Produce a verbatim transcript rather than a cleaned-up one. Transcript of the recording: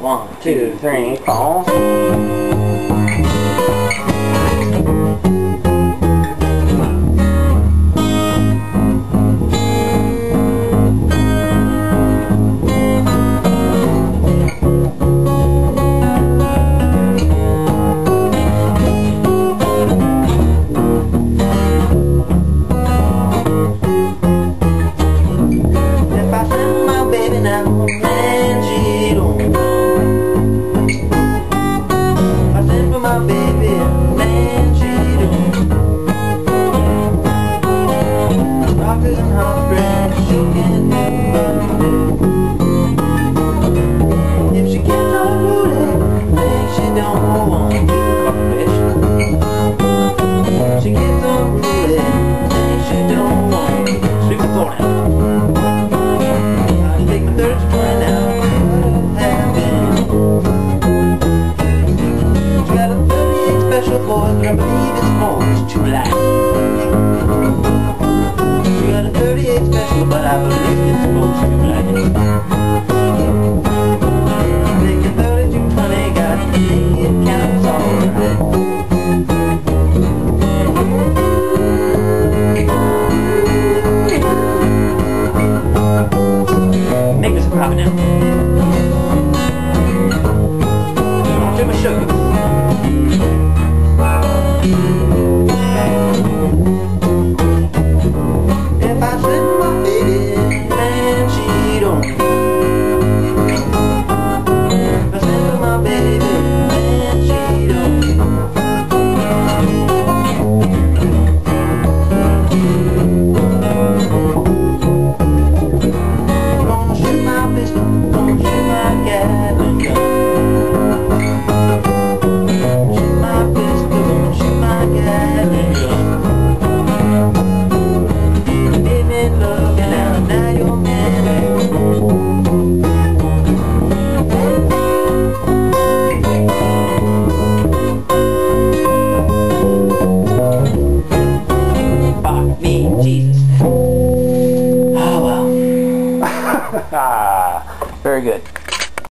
One, two, three, four. And she don't come. I send for my baby, and she don't. Doctors and hospitals, she can't do it. If she gets unruly, then she don't want to. She gets unruly, then she don't want to. Sleep the floor now. Boy, but I believe it's more, it's too black. She got a thirty-eight special, but I believe it's more, it's too black. Take a thirty-two twenty, got to make it count, it's alright. Make this a profit now. Don't trim my sugar. If I send my baby, man, she don't. If I send my baby, man, she don't. Gonna shoot my pistol, gonna shoot my Gatling gun. Shoot my pistol, gonna shoot my Gatling gun. Jesus. Oh well. Very good.